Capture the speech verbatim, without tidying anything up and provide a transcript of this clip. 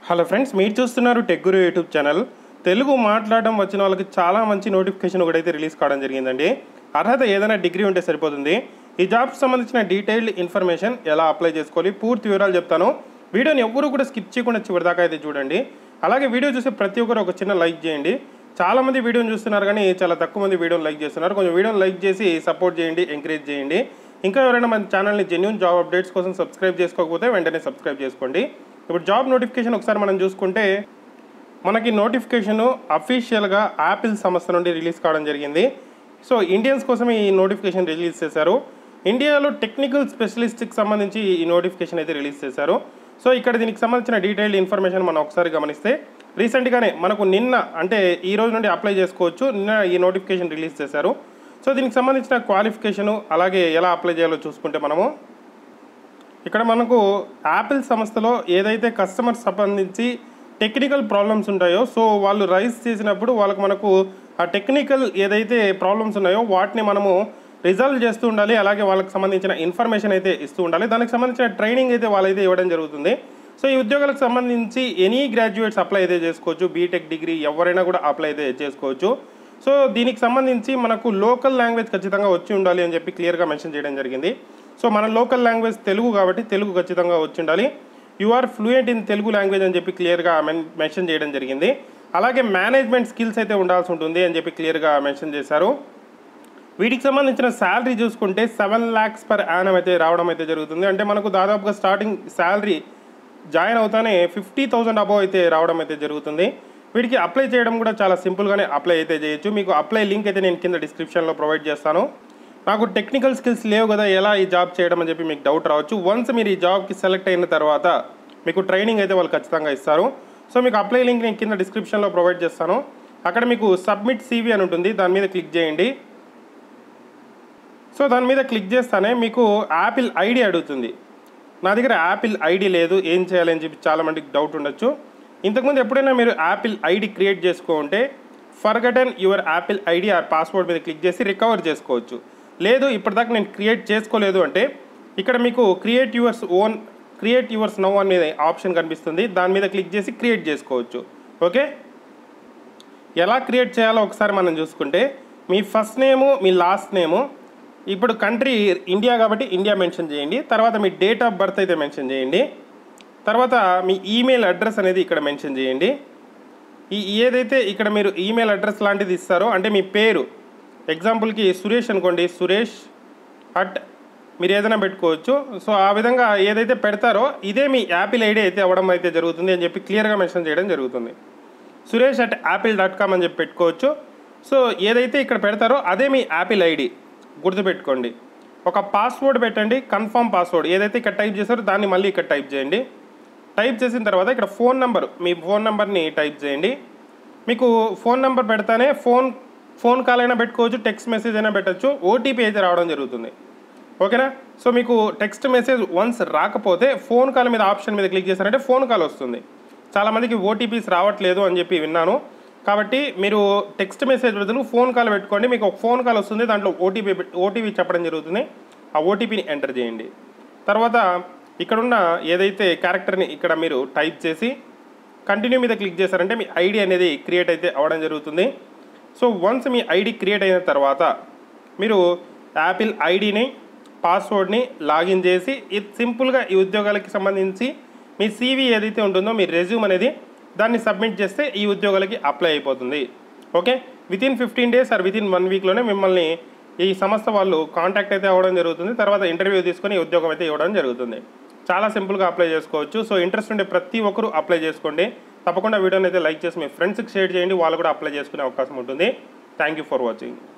Hello friends, మీరు చూస్తున్నారు tech guru YouTube channel. Telugu మాట్లాడడం వచ్చిన వాళ్ళకి చాలా మంచి నోటిఫికేషన్ ఒకటైతే రిలీజ్ కావడం జరిగిందండి. అర్హత ఏదైనా డిగ్రీ ఉంటే సరిపోతుంది. ఈ జాబ్కి సంబంధించిన డీటెయిల్డ్ ఇన్ఫర్మేషన్ ఎలా అప్లై చేసుకోవాలి పూర్తి వివరాలు చెప్తాను. వీడియోని ఎవరు కూడా స్కిప్ చేయకుండా చివరిదాకా అయితే చూడండి. అలాగే వీడియో చూసే ప్రతి ఒక్కరు ఒక చిన్న లైక్ చేయండి. చాలామంది వీడియోని చూస్తున్నారు కానీ చాలా తక్కువ మంది వీడియోని లైక్ చేస్తున్నారు. కొంచెం వీడియోని లైక్ చేసి సపోర్ట్ చేయండి, ఎంకరేజ్ చేయండి. ఇంకా ఎవరైనా మన ఛానల్ని జెన్యూన్ జాబ్ అప్డేట్స్ కోసం సబ్స్క్రైబ్ చేసుకోకపోతే వెంటనే సబ్స్క్రైబ్ చేసుకోండి. ఇప్పుడు జాబ్ నోటిఫికేషన్ ఒకసారి మనం చూసుకుంటే మనకి నోటిఫికేషన్ అఫీషియల్గా యాపిల్ సంస్థ నుండి రిలీజ్ కావడం జరిగింది. సో ఇండియన్స్ కోసం ఈ నోటిఫికేషన్ రిలీజ్ చేశారు. ఇండియాలో టెక్నికల్ స్పెషలిస్ట్కి సంబంధించి ఈ నోటిఫికేషన్ అయితే రిలీజ్ చేశారు. సో ఇక్కడ దీనికి సంబంధించిన డీటెయిల్డ్ ఇన్ఫర్మేషన్ మనం ఒకసారి గమనిస్తే రీసెంట్గానే మనకు నిన్న అంటే ఈ రోజు నుండి అప్లై చేసుకోవచ్చు. నిన్న ఈ నోటిఫికేషన్ రిలీజ్ చేశారు. సో దీనికి సంబంధించిన క్వాలిఫికేషను అలాగే ఎలా అప్లై చేయాలో చూసుకుంటే మనము ఇక్కడ మనకు యాపిల్ సంస్థలో ఏదైతే కస్టమర్ సంబంధించి టెక్నికల్ ప్రాబ్లమ్స్ ఉంటాయో సో వాళ్ళు రైజ్ చేసినప్పుడు వాళ్ళకు మనకు ఆ టెక్నికల్ ఏదైతే ప్రాబ్లమ్స్ ఉన్నాయో వాటిని మనము రిజాల్వ్ చేస్తూ ఉండాలి. అలాగే వాళ్ళకి సంబంధించిన ఇన్ఫర్మేషన్ అయితే ఇస్తూ ఉండాలి. దానికి సంబంధించిన ట్రైనింగ్ అయితే వాళ్ళైతే ఇవ్వడం జరుగుతుంది. సో ఈ ఉద్యోగాలకు సంబంధించి ఎనీ గ్రాడ్యుయేట్స్ అప్లై అయితే చేసుకోవచ్చు. బీటెక్ డిగ్రీ ఎవరైనా కూడా అప్లై అయితే చేసుకోవచ్చు. సో దీనికి సంబంధించి మనకు లోకల్ లాంగ్వేజ్ ఖచ్చితంగా వచ్చి ఉండాలి అని చెప్పి క్లియర్గా మెన్షన్ చేయడం జరిగింది. సో మన లోకల్ లాంగ్వేజ్ తెలుగు కాబట్టి తెలుగు ఖచ్చితంగా వచ్చి ఉండాలి. You are fluent in Telugu language అని చెప్పి క్లియర్గా మెన్ మెన్షన్ చేయడం జరిగింది. అలాగే మేనేజ్మెంట్ స్కిల్స్ అయితే ఉండాల్సి ఉంటుంది అని చెప్పి క్లియర్గా మెన్షన్ చేశారు. వీటికి సంబంధించిన శాలరీ చూసుకుంటే సెవెన్ ల్యాక్స్ పర్ యానం అయితే రావడం అయితే జరుగుతుంది. అంటే మనకు దాదాపుగా స్టార్టింగ్ శాలరీ జాయిన్ అవుతానే ఫిఫ్టీ థౌసండ్ అబోవ్ అయితే రావడం అయితే జరుగుతుంది. వీటికి అప్లై చేయడం కూడా చాలా సింపుల్గానే అప్లై అయితే చేయొచ్చు. మీకు అప్లై లింక్ అయితే నేను కింద డిస్క్రిప్షన్లో ప్రొవైడ్ చేస్తాను. నాకు టెక్నికల్ స్కిల్స్ లేవు కదా ఎలా ఈ జాబ్ చేయడం అని చెప్పి మీకు డౌట్ రావచ్చు. వన్స్ మీరు ఈ జాబ్కి సెలెక్ట్ అయిన తర్వాత మీకు ట్రైనింగ్ అయితే వాళ్ళు ఖచ్చితంగా ఇస్తారు. సో మీకు అప్లై లింక్ నేను కింద డిస్క్రిప్షన్లో ప్రొవైడ్ చేస్తాను. అక్కడ మీకు సబ్మిట్ సీవీ అని ఉంటుంది, దాని మీద క్లిక్ చేయండి. సో దాని మీద క్లిక్ చేస్తానే మీకు యాపిల్ ఐడి అడుగుతుంది. నా దగ్గర యాపిల్ ఐడి లేదు, ఏం చేయాలని చెప్పి చాలామందికి డౌట్ ఉండొచ్చు. ఇంతకుముందు ఎప్పుడైనా మీరు యాపిల్ ఐడి క్రియేట్ చేసుకుంటే forgotten your Apple ID or password మీద క్లిక్ చేసి రికవర్ చేసుకోవచ్చు. లేదు ఇప్పటిదాకా నేను క్రియేట్ చేసుకోలేదు అంటే ఇక్కడ మీకు create yours own create yours now అనే ఆప్షన్ కనిపిస్తుంది, దాని మీద క్లిక్ చేసి క్రియేట్ చేసుకోవచ్చు. ఓకే, ఎలా క్రియేట్ చేయాలో ఒకసారి మనం చూసుకుంటే మీ ఫస్ట్ నేము మీ లాస్ట్ నేము, ఇప్పుడు కంట్రీ ఇండియా కాబట్టి ఇండియా మెన్షన్ చేయండి. తర్వాత మీ డేట్ ఆఫ్ బర్త్ అయితే మెన్షన్ చేయండి. తర్వాత మీ ఈమెయిల్ అడ్రస్ అనేది ఇక్కడ మెన్షన్ చేయండి. ఈ ఏదైతే ఇక్కడ మీరు ఈమెయిల్ అడ్రస్ లాంటిది ఇస్తారో అంటే మీ పేరు ఎగ్జాంపుల్కి సురేష్ అనుకోండి, సురేష్ అట్ మీరు ఏదైనా పెట్టుకోవచ్చు. సో ఆ విధంగా ఏదైతే పెడతారో ఇదే మీ యాపిల్ ఐడి అయితే అవ్వడం అయితే జరుగుతుంది అని చెప్పి క్లియర్గా మెన్షన్ చేయడం జరుగుతుంది. Suresh at Apple dot com అని చెప్పి పెట్టుకోవచ్చు. సో ఏదైతే ఇక్కడ పెడతారో అదే మీ యాపిల్ ఐడి గుర్తుపెట్టుకోండి. ఒక పాస్వర్డ్ పెట్టండి, కన్ఫర్మ్ పాస్వర్డ్ ఏదైతే ఇక్కడ టైప్ చేస్తారో దాన్ని మళ్ళీ ఇక్కడ టైప్ చేయండి. టైప్ చేసిన తర్వాత ఇక్కడ ఫోన్ నెంబర్ మీ ఫోన్ నెంబర్ని టైప్ చేయండి. మీకు ఫోన్ నెంబర్ పెడతానే ఫోన్ ఫోన్ కాల్ అయినా పెట్టుకోవచ్చు, టెక్స్ట్ మెసేజ్ అయినా పెట్టచ్చు. ఓటీపీ అయితే రావడం జరుగుతుంది. ఓకేనా, సో మీకు టెక్స్ట్ మెసేజ్ వన్స్ రాకపోతే ఫోన్ కాల్ మీద ఆప్షన్ మీద క్లిక్ చేశారంటే ఫోన్ కాల్ వస్తుంది. చాలామందికి ఓటీపీస్ రావట్లేదు అని చెప్పి విన్నాను. కాబట్టి మీరు టెక్స్ట్ మెసేజ్ బదులు ఫోన్ కాల్ పెట్టుకోండి. మీకు ఒక ఫోన్ కాల్ వస్తుంది, దాంట్లో ఓటీపీ ఓటీపీ చెప్పడం జరుగుతుంది. ఆ ఓటీపీని ఎంటర్ చేయండి. తర్వాత ఇక్కడున్న ఏదైతే క్యారెక్టర్ని ఇక్కడ మీరు టైప్ చేసి కంటిన్యూ మీద క్లిక్ చేశారంటే మీ ఐడి అనేది క్రియేట్ అయితే అవ్వడం జరుగుతుంది. సో వన్స్ మీ ఐడి క్రియేట్ అయిన తర్వాత మీరు యాపిల్ ఐడిని పాస్వర్డ్ని లాగిన్ చేసి ఇది సింపుల్గా ఈ ఉద్యోగాలకి సంబంధించి మీ సీవీ ఏదైతే ఉంటుందో మీ రెజ్యూమ్ అనేది దాన్ని సబ్మిట్ చేస్తే ఈ ఉద్యోగాలకి అప్లై అయిపోతుంది. Okay, within fifteen days or within one వీక్లోనే మిమ్మల్ని ఈ సంస్థ వాళ్ళు కాంటాక్ట్ అయితే అవ్వడం జరుగుతుంది. తర్వాత ఇంటర్వ్యూ తీసుకొని ఈ ఉద్యోగం అయితే ఇవ్వడం జరుగుతుంది. చాలా సింపుల్గా అప్లై చేసుకోవచ్చు. సో ఇంట్రెస్ట్ ఉండే ప్రతి ఒక్కరూ అప్లై చేసుకోండి. తప్పకుండా వీడియోని అయితే లైక్ చేసి మీ ఫ్రెండ్స్కి షేర్ చేయండి, వాళ్ళు కూడా అప్లై చేసుకునే అవకాశం ఉంటుంది. Thank you for watching.